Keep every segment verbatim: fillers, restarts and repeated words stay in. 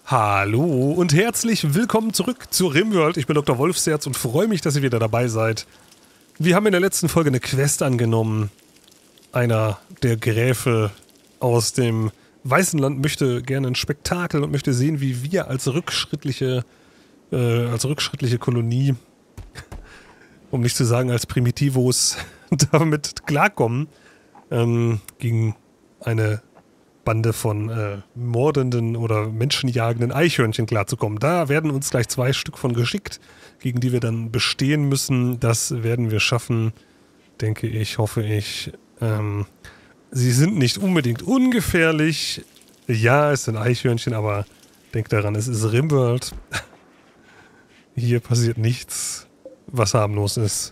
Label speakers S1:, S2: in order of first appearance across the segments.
S1: Hallo und herzlich willkommen zurück zu Rimworld. Ich bin Doktor Wolfsherz und freue mich, dass ihr wieder dabei seid. Wir haben in der letzten Folge eine Quest angenommen. Einer der Gräfe aus dem Weißen Land möchte gerne ein Spektakel und möchte sehen, wie wir als rückschrittliche, äh, als rückschrittliche Kolonie, um nicht zu sagen als Primitivos, damit klarkommen, ähm, gegen eine Bande von äh, mordenden oder menschenjagenden Eichhörnchen klarzukommen. Da werden uns gleich zwei Stück von geschickt, gegen die wir dann bestehen müssen. Das werden wir schaffen, denke ich, hoffe ich. Ähm, sie sind nicht unbedingt ungefährlich. Ja, es sind Eichhörnchen, aber denkt daran, es ist Rimworld. Hier passiert nichts, was harmlos ist.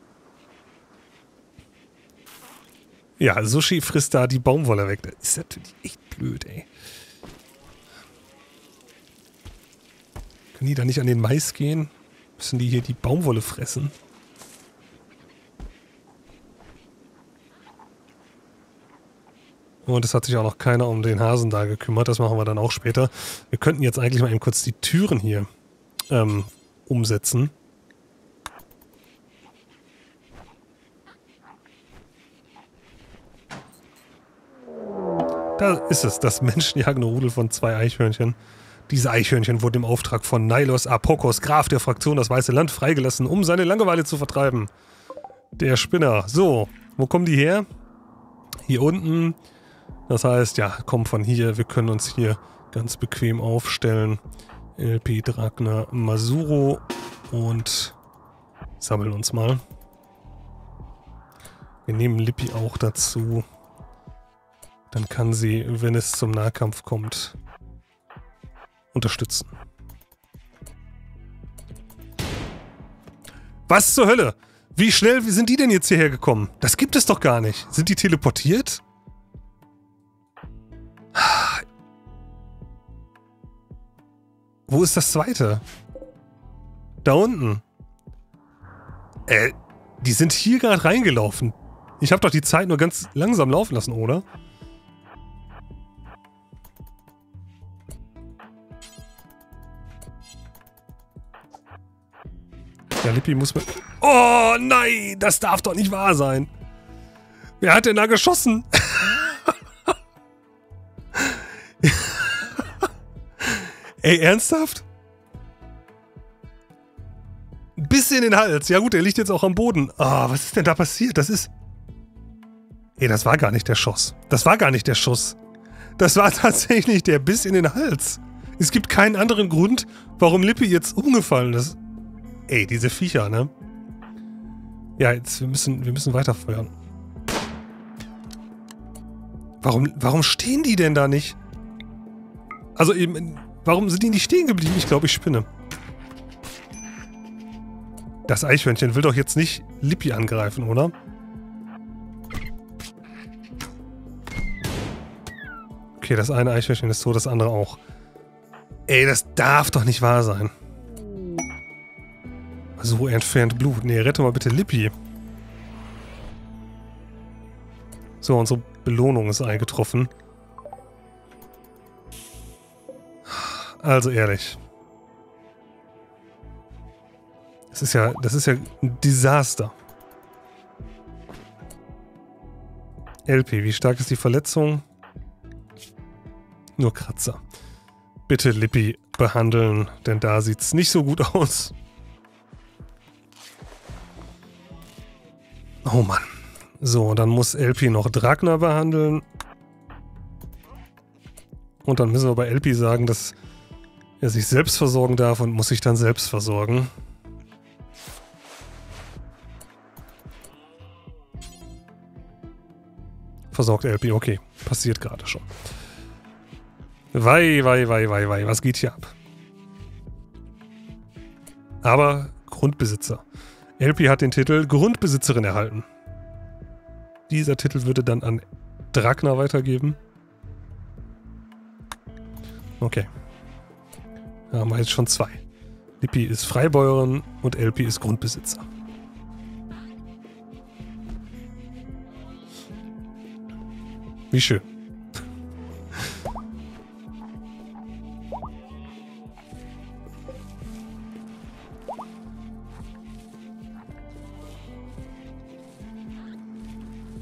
S1: Ja, Sushi frisst da die Baumwolle weg. Das ist natürlich echt blöd, ey. Können die da nicht an den Mais gehen? Müssen die hier die Baumwolle fressen? Und es hat sich auch noch keiner um den Hasen da gekümmert. Das machen wir dann auch später. Wir könnten jetzt eigentlich mal eben kurz die Türen hier ähm, umsetzen. Da ist es, das menschenjagende Rudel von zwei Eichhörnchen. Diese Eichhörnchen wurden im Auftrag von Nylos Apokos, Graf der Fraktion Das Weiße Land, freigelassen, um seine Langeweile zu vertreiben. Der Spinner. So, wo kommen die her? Hier unten. Das heißt, ja, kommen von hier. Wir können uns hier ganz bequem aufstellen. L P, Dragna, Masuro und sammeln uns mal. Wir nehmen Lippi auch dazu. Dann kann sie, wenn es zum Nahkampf kommt, unterstützen. Was zur Hölle? Wie schnell sind die denn jetzt hierher gekommen? Das gibt es doch gar nicht. Sind die teleportiert? Wo ist das zweite? Da unten. Äh, die sind hier gerade reingelaufen. Ich habe doch die Zeit nur ganz langsam laufen lassen, oder? Ja, Lippi muss man... Oh nein, das darf doch nicht wahr sein. Wer hat denn da geschossen? Ey, ernsthaft? Ein bisschen in den Hals. Ja gut, der liegt jetzt auch am Boden. Ah, oh, was ist denn da passiert? Das ist... Ey, das war gar nicht der Schuss. Das war gar nicht der Schuss. Das war tatsächlich der Biss in den Hals. Es gibt keinen anderen Grund, warum Lippi jetzt umgefallen ist. Ey, diese Viecher, ne? Ja, jetzt, wir müssen, wir müssen weiterfeuern. Warum, warum stehen die denn da nicht? Also eben, warum sind die nicht stehen geblieben? Ich glaube, ich spinne. Das Eichhörnchen will doch jetzt nicht Lippi angreifen, oder? Okay, das eine Eichhörnchen ist so, das andere auch. Ey, das darf doch nicht wahr sein. So entfernt Blut. Nee, rette mal bitte Lippi. So, unsere Belohnung ist eingetroffen. Also ehrlich. Das ist ja, das ist ja ein Desaster. L P, wie stark ist die Verletzung? Nur Kratzer. Bitte Lippi behandeln, denn da sieht's nicht so gut aus. Oh Mann. So, dann muss L P noch Dragna behandeln. Und dann müssen wir bei L P sagen, dass er sich selbst versorgen darf und muss sich dann selbst versorgen. Versorgt L P, okay. Passiert gerade schon. Wei, wei, wei, wei, wei. Was geht hier ab? Aber Grundbesitzer. L P hat den Titel Grundbesitzerin erhalten. Dieser Titel würde dann an Dragna weitergeben. Okay. Da haben wir jetzt schon zwei. Lippi ist Freibäuerin und L P ist Grundbesitzer. Wie schön.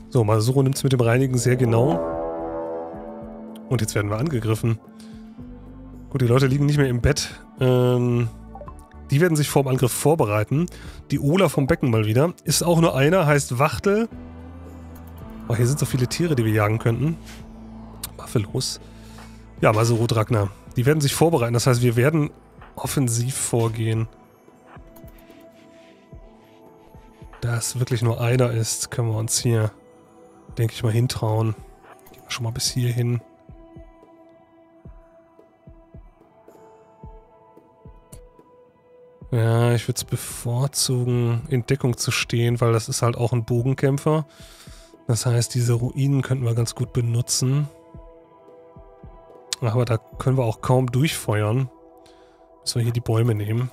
S1: So, Masuro nimmt es mit dem Reinigen sehr genau. Und jetzt werden wir angegriffen. Gut, die Leute liegen nicht mehr im Bett. Ähm, die werden sich vorm Angriff vorbereiten. Die Ola vom Becken mal wieder. Ist auch nur einer, heißt Wachtel. Oh, hier sind so viele Tiere, die wir jagen könnten. Waffe los. Ja, Masuro Dragna. Die werden sich vorbereiten. Das heißt, wir werden offensiv vorgehen. Da es wirklich nur einer ist, können wir uns hier, denke ich mal, hintrauen. Gehen wir schon mal bis hier hin. Ja, ich würde es bevorzugen, in Deckung zu stehen, weil das ist halt auch ein Bogenkämpfer. Das heißt, diese Ruinen könnten wir ganz gut benutzen. Aber da können wir auch kaum durchfeuern. Müssen wir hier die Bäume nehmen.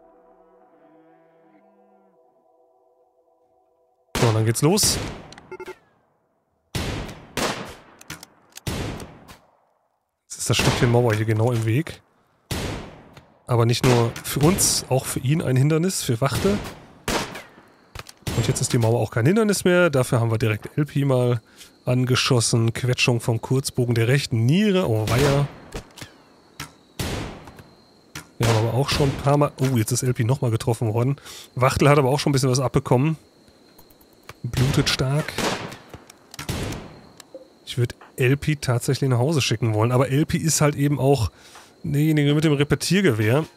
S1: So, dann geht's los. Jetzt ist das Stückchen Mauer hier genau im Weg. Aber nicht nur für uns, auch für ihn ein Hindernis, für Wachte. Und jetzt ist die Mauer auch kein Hindernis mehr. Dafür haben wir direkt L P mal angeschossen. Quetschung vom Kurzbogen der rechten Niere. Oh, weia. Wir haben aber auch schon ein paar Mal... Oh, jetzt ist L P nochmal getroffen worden. Wachtel hat aber auch schon ein bisschen was abbekommen. Blutet stark. Ich würde L P tatsächlich nach Hause schicken wollen. Aber L P ist halt eben auch derjenige mit dem Repetiergewehr,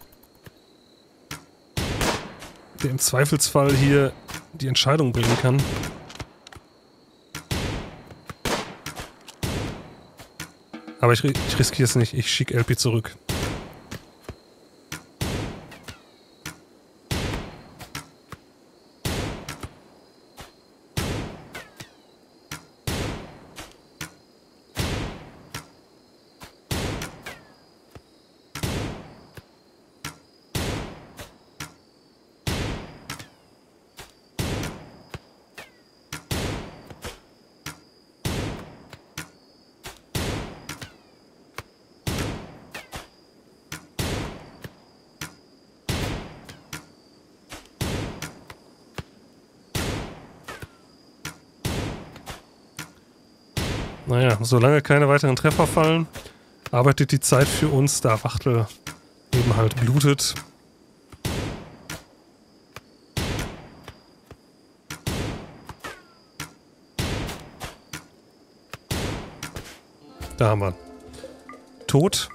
S1: der im Zweifelsfall hier die Entscheidung bringen kann. Aber ich, ich riskiere es nicht. Ich schicke L P zurück. Naja, solange keine weiteren Treffer fallen, arbeitet die Zeit für uns, da Wachtel eben halt blutet. Da haben wir tot.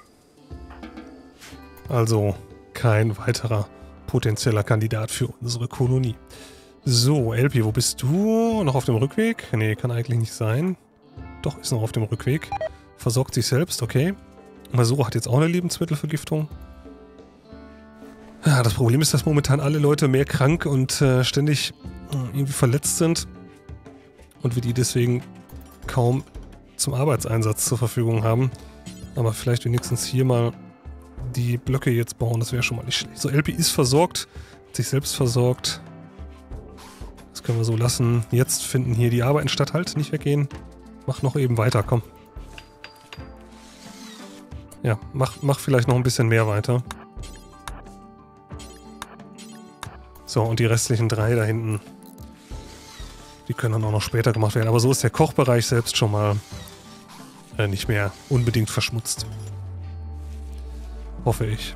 S1: Also kein weiterer potenzieller Kandidat für unsere Kolonie. So, L P, wo bist du? Noch auf dem Rückweg? Nee, kann eigentlich nicht sein. Doch, ist noch auf dem Rückweg. Versorgt sich selbst, okay. Masuro hat jetzt auch eine Lebensmittelvergiftung. Ja, das Problem ist, dass momentan alle Leute mehr krank und äh, ständig äh, irgendwie verletzt sind. Und wir die deswegen kaum zum Arbeitseinsatz zur Verfügung haben. Aber vielleicht wenigstens hier mal die Blöcke jetzt bauen, das wäre schon mal nicht schlecht. So, L P ist versorgt, hat sich selbst versorgt. Das können wir so lassen. Jetzt finden hier die Arbeiten statt, halt, nicht weggehen. Mach noch eben weiter, komm. Ja, mach, mach vielleicht noch ein bisschen mehr weiter. So, und die restlichen drei da hinten, die können dann auch noch später gemacht werden. Aber so ist der Kochbereich selbst schon mal äh, nicht mehr unbedingt verschmutzt. Hoffe ich.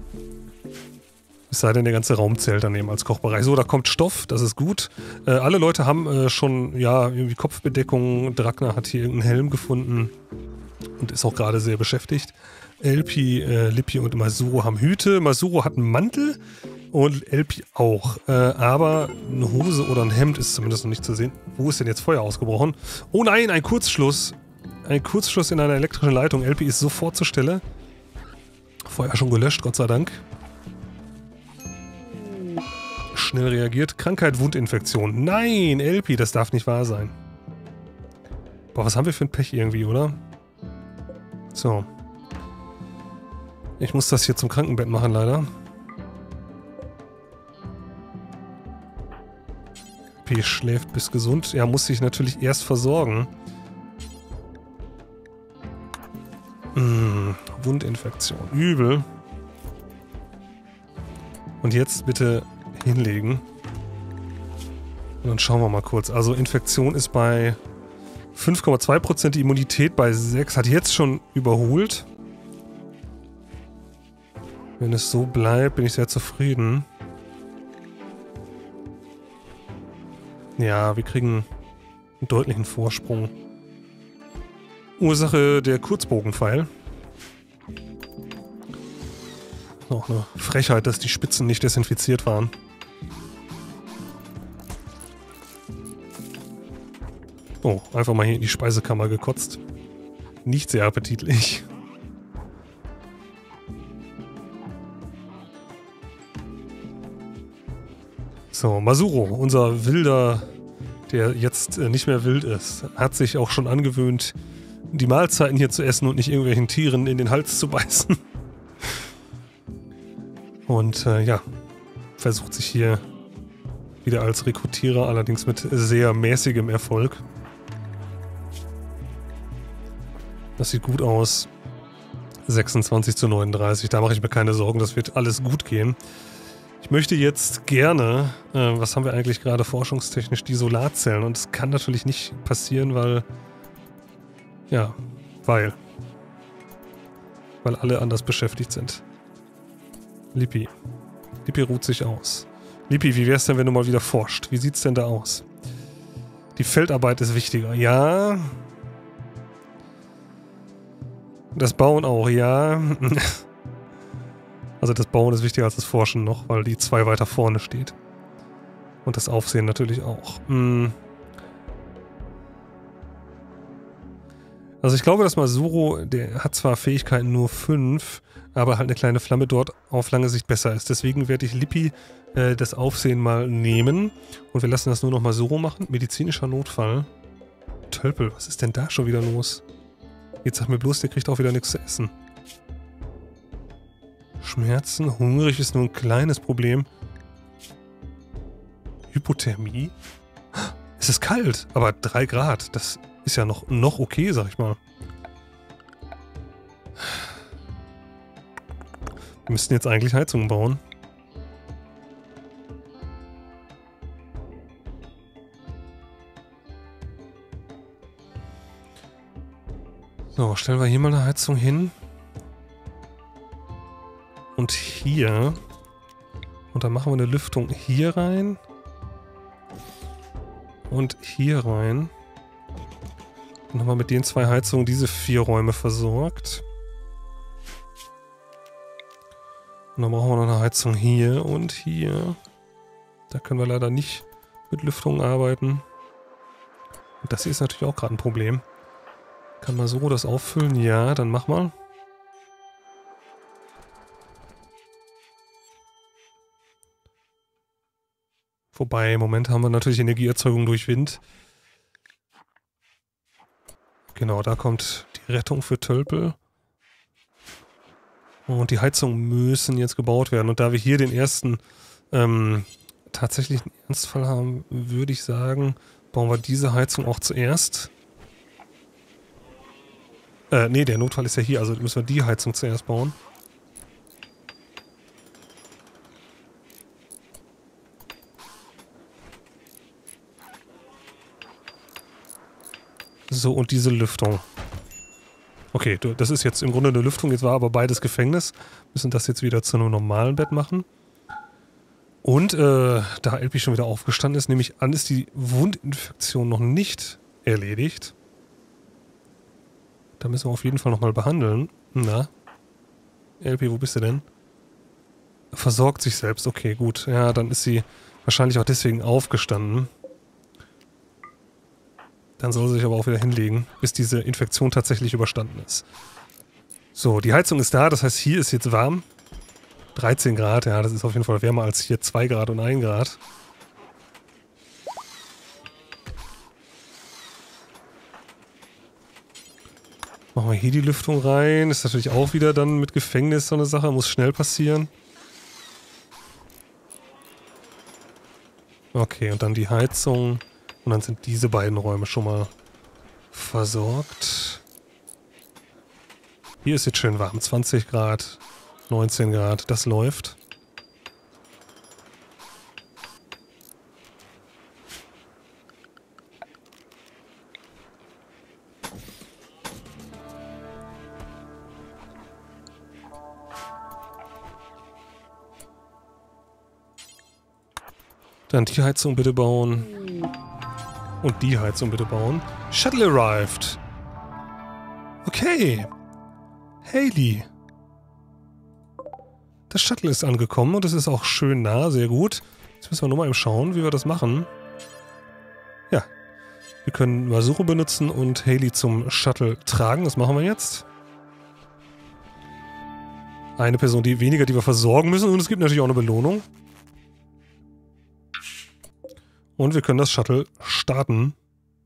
S1: Es sei denn, der ganze Raum zählt daneben als Kochbereich. So, da kommt Stoff, das ist gut. Äh, alle Leute haben äh, schon, ja, irgendwie Kopfbedeckung. Dragna hat hier irgendeinen Helm gefunden und ist auch gerade sehr beschäftigt. L P, äh, Lippi und Masuro haben Hüte. Masuro hat einen Mantel und L P auch. Äh, aber eine Hose oder ein Hemd ist zumindest noch nicht zu sehen. Wo ist denn jetzt Feuer ausgebrochen? Oh nein, ein Kurzschluss. Ein Kurzschluss in einer elektrischen Leitung. L P ist sofort zur Stelle. Feuer schon gelöscht, Gott sei Dank. Schnell reagiert. Krankheit, Wundinfektion. Nein, L P, das darf nicht wahr sein. Boah, was haben wir für ein Pech irgendwie, oder? So. Ich muss das hier zum Krankenbett machen, leider. L P schläft bis gesund. Er muss sich natürlich erst versorgen. Hm, Wundinfektion. Übel. Und jetzt bitte hinlegen. Und dann schauen wir mal kurz. Also Infektion ist bei fünf Komma zwei Prozent die Immunität bei sechs. Hat jetzt schon überholt. Wenn es so bleibt, bin ich sehr zufrieden. Ja, wir kriegen einen deutlichen Vorsprung. Ursache der Kurzbogenpfeil. Auch eine Frechheit, dass die Spitzen nicht desinfiziert waren. Oh, einfach mal hier in die Speisekammer gekotzt. Nicht sehr appetitlich. So, Masuro, unser Wilder, der jetzt äh, nicht mehr wild ist, hat sich auch schon angewöhnt, die Mahlzeiten hier zu essen und nicht irgendwelchen Tieren in den Hals zu beißen. Und äh, ja, versucht sich hier wieder als Rekrutierer, allerdings mit sehr mäßigem Erfolg. Das sieht gut aus. sechsundzwanzig zu neununddreißig, da mache ich mir keine Sorgen, das wird alles gut gehen. Ich möchte jetzt gerne, äh, was haben wir eigentlich gerade forschungstechnisch, die Solarzellen. Und es kann natürlich nicht passieren, weil, ja, weil, weil alle anders beschäftigt sind. Lippi. Lippi ruht sich aus. Lippi, wie wär's denn, wenn du mal wieder forscht? Wie sieht's denn da aus? Die Feldarbeit ist wichtiger. Ja. Das Bauen auch, ja. Also das Bauen ist wichtiger als das Forschen noch, weil die zwei weiter vorne steht. Und das Aufsehen natürlich auch. Hm. Also ich glaube, dass Masuro, der hat zwar Fähigkeiten nur fünf, aber halt eine kleine Flamme dort auf lange Sicht besser ist. Deswegen werde ich Lippi äh, das Aufsehen mal nehmen. Und wir lassen das nur noch Masuro machen. Medizinischer Notfall. Tölpel, was ist denn da schon wieder los? Jetzt sag mir bloß, der kriegt auch wieder nichts zu essen. Schmerzen, hungrig ist nur ein kleines Problem. Hypothermie? Es ist kalt, aber drei Grad. Das ist ja noch, noch okay, sag ich mal. Wir müssten jetzt eigentlich Heizungen bauen. So, stellen wir hier mal eine Heizung hin. Und hier. Und dann machen wir eine Lüftung hier rein. Und hier rein. Dann haben wir mit den zwei Heizungen diese vier Räume versorgt. Und dann brauchen wir noch eine Heizung hier und hier. Da können wir leider nicht mit Lüftung arbeiten. Und das hier ist natürlich auch gerade ein Problem. Kann man so das auffüllen? Ja, dann mach mal. Wobei, im Moment haben wir natürlich Energieerzeugung durch Wind. Genau, da kommt die Rettung für Tölpel. Und die Heizungen müssen jetzt gebaut werden. Und da wir hier den ersten ähm, tatsächlichen Ernstfall haben, würde ich sagen, bauen wir diese Heizung auch zuerst. Äh, nee, der Notfall ist ja hier, also müssen wir die Heizung zuerst bauen. So, und diese Lüftung. Okay, das ist jetzt im Grunde eine Lüftung, jetzt war aber beides Gefängnis. Müssen das jetzt wieder zu einem normalen Bett machen. Und äh, da Elpi schon wieder aufgestanden ist, nehme ich an, ist die Wundinfektion noch nicht erledigt. Da müssen wir auf jeden Fall nochmal behandeln. Na? Elpi, wo bist du denn? Versorgt sich selbst, okay, gut. Ja, dann ist sie wahrscheinlich auch deswegen aufgestanden. Dann soll sie sich aber auch wieder hinlegen, bis diese Infektion tatsächlich überstanden ist. So, die Heizung ist da, das heißt, hier ist jetzt warm. dreizehn Grad, ja, das ist auf jeden Fall wärmer als hier zwei Grad und ein Grad. Machen wir hier die Lüftung rein. Ist natürlich auch wieder dann mit Gefängnis so eine Sache, muss schnell passieren. Okay, und dann die Heizung. Und dann sind diese beiden Räume schon mal versorgt. Hier ist jetzt schön warm. zwanzig Grad, neunzehn Grad. Das läuft. Dann die Heizung bitte bauen. Und die Heizung bitte bauen. Shuttle arrived. Okay. Hayley. Das Shuttle ist angekommen und es ist auch schön nah, sehr gut. Jetzt müssen wir nur mal eben schauen, wie wir das machen. Ja. Wir können Masuro benutzen und Hayley zum Shuttle tragen. Das machen wir jetzt. Eine Person, die weniger, die wir versorgen müssen. Und es gibt natürlich auch eine Belohnung. Und wir können das Shuttle starten.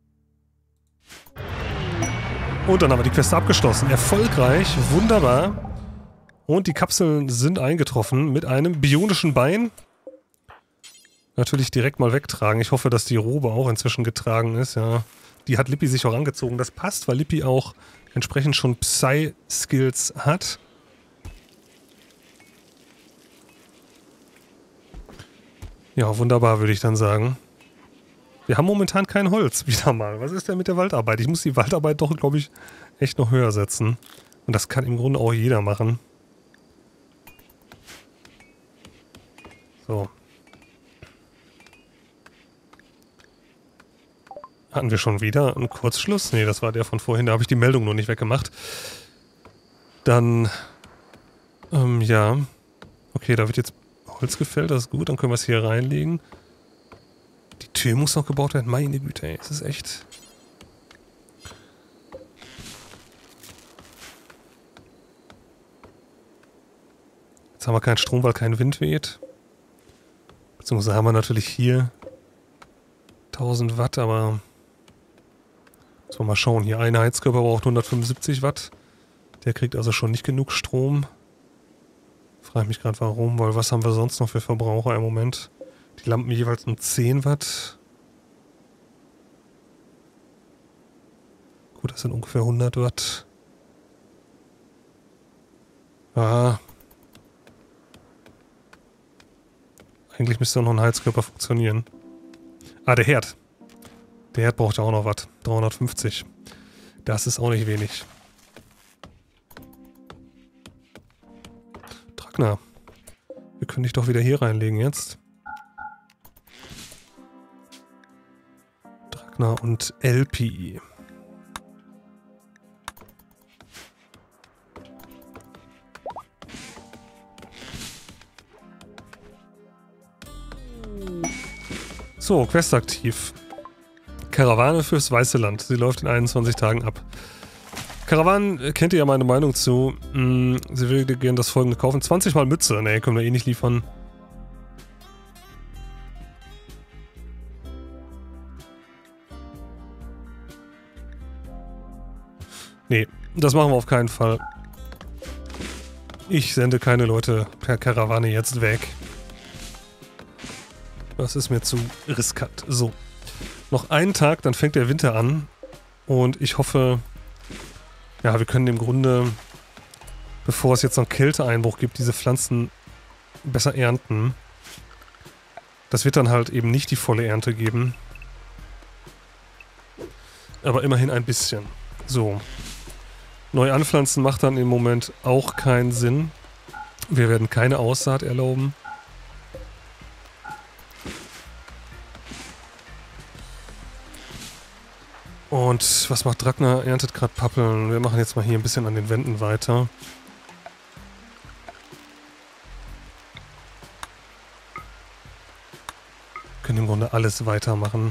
S1: Und dann haben wir die Quest abgeschlossen. Erfolgreich, wunderbar. Und die Kapseln sind eingetroffen mit einem bionischen Bein. Natürlich direkt mal wegtragen. Ich hoffe, dass die Robe auch inzwischen getragen ist. Ja, die hat Lippi sich auch angezogen. Das passt, weil Lippi auch entsprechend schon Psy-Skills hat. Ja, wunderbar, würde ich dann sagen. Wir haben momentan kein Holz, wieder mal. Was ist denn mit der Waldarbeit? Ich muss die Waldarbeit doch, glaube ich, echt noch höher setzen. Und das kann im Grunde auch jeder machen. So. Hatten wir schon wieder einen Kurzschluss? Ne, das war der von vorhin. Da habe ich die Meldung noch nicht weggemacht. Dann, ähm, ja. Okay, da wird jetzt Holz gefällt, das ist gut. Dann können wir es hier reinlegen. Die Tür muss noch gebaut werden. Meine Güte, ey. Das ist echt... Jetzt haben wir keinen Strom, weil kein Wind weht. Beziehungsweise haben wir natürlich hier tausend Watt, aber... Müssen wir mal schauen. Hier ein Heizkörper braucht hundertfünfundsiebzig Watt. Der kriegt also schon nicht genug Strom. Frage mich gerade warum, weil was haben wir sonst noch für Verbraucher im Moment? Die Lampen jeweils um zehn Watt. Gut, das sind ungefähr hundert Watt. Ah. Eigentlich müsste noch ein Heizkörper funktionieren. Ah, der Herd. Der Herd braucht ja auch noch Watt. dreihundertfünfzig. Das ist auch nicht wenig. Tragner. Wir können dich doch wieder hier reinlegen jetzt. Dragner und L P I. So, Quest aktiv. Karawane fürs Weiße Land. Sie läuft in einundzwanzig Tagen ab. Karawan, kennt ihr ja meine Meinung zu. Hm, sie würde gerne das folgende kaufen. zwanzig mal Mütze. Ne, können wir eh nicht liefern. Nee, das machen wir auf keinen Fall. Ich sende keine Leute per Karawane jetzt weg. Das ist mir zu riskant. So. Noch einen Tag, dann fängt der Winter an. Und ich hoffe... Ja, wir können im Grunde, bevor es jetzt noch einen Kälteeinbruch gibt, diese Pflanzen besser ernten. Das wird dann halt eben nicht die volle Ernte geben. Aber immerhin ein bisschen. So. Neu anpflanzen macht dann im Moment auch keinen Sinn. Wir werden keine Aussaat erlauben. Und was macht Dragner? Erntet gerade Pappeln. Wir machen jetzt mal hier ein bisschen an den Wänden weiter. Können im Grunde alles weitermachen.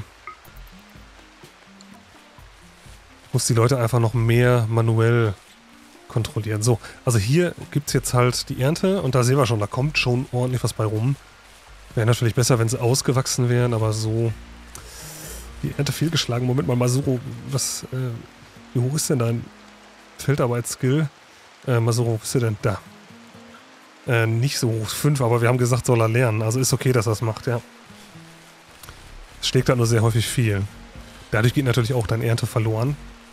S1: Ich muss die Leute einfach noch mehr manuell kontrollieren. So, also hier gibt es jetzt halt die Ernte und da sehen wir schon, da kommt schon ordentlich was bei rum. Wäre natürlich besser, wenn sie ausgewachsen wären, aber so... Die Ernte fehlgeschlagen. Moment mal, Masuro, was, äh, wie hoch ist denn dein Feldarbeitsskill? Äh, Masuro, wo bist du denn? Da. Äh, nicht so hoch, fünf, aber wir haben gesagt, soll er lernen. Also ist okay, dass er es macht, ja. Es schlägt halt nur sehr häufig viel. Dadurch geht natürlich auch deine Ernte verloren.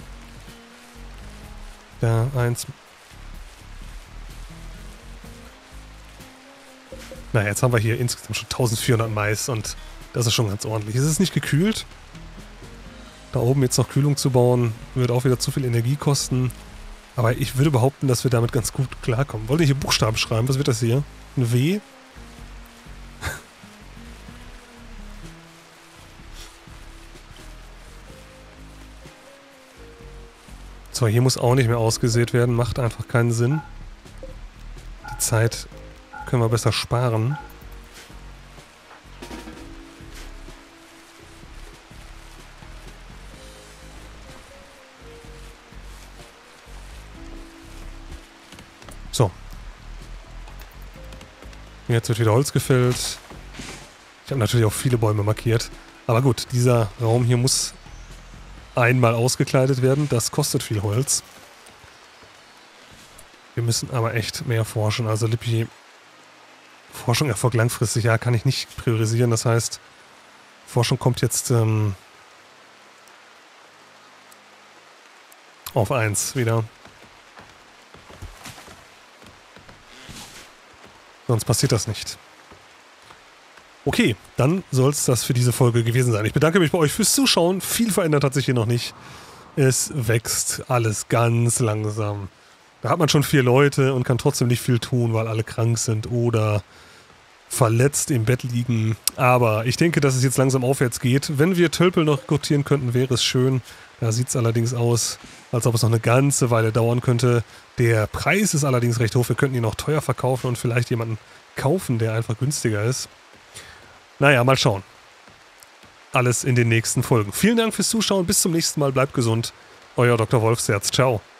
S1: Ja, eins. Naja, jetzt haben wir hier insgesamt schon eintausendvierhundert Mais und das ist schon ganz ordentlich. Es ist nicht gekühlt. Da oben jetzt noch Kühlung zu bauen, wird auch wieder zu viel Energie kosten. Aber ich würde behaupten, dass wir damit ganz gut klarkommen. Wollt ihr hier Buchstaben schreiben? Was wird das hier? Ein W? So, hier muss auch nicht mehr ausgesät werden. Macht einfach keinen Sinn. Die Zeit können wir besser sparen. So. Jetzt wird wieder Holz gefällt. Ich habe natürlich auch viele Bäume markiert. Aber gut, dieser Raum hier muss einmal ausgekleidet werden. Das kostet viel Holz. Wir müssen aber echt mehr forschen. Also Lippi, Forschung erfolgt langfristig. Ja, kann ich nicht priorisieren. Das heißt, Forschung kommt jetzt ähm, auf eins wieder. Sonst passiert das nicht. Okay, dann soll es das für diese Folge gewesen sein. Ich bedanke mich bei euch fürs Zuschauen. Viel verändert hat sich hier noch nicht. Es wächst alles ganz langsam. Da hat man schon vier Leute und kann trotzdem nicht viel tun, weil alle krank sind oder verletzt im Bett liegen. Aber ich denke, dass es jetzt langsam aufwärts geht. Wenn wir Tölpel noch rekrutieren könnten, wäre es schön. Da sieht es allerdings aus, als ob es noch eine ganze Weile dauern könnte. Der Preis ist allerdings recht hoch. Wir könnten ihn auch teuer verkaufen und vielleicht jemanden kaufen, der einfach günstiger ist. Naja, mal schauen. Alles in den nächsten Folgen. Vielen Dank fürs Zuschauen. Bis zum nächsten Mal. Bleibt gesund. Euer Doktor Wolfsherz. Ciao.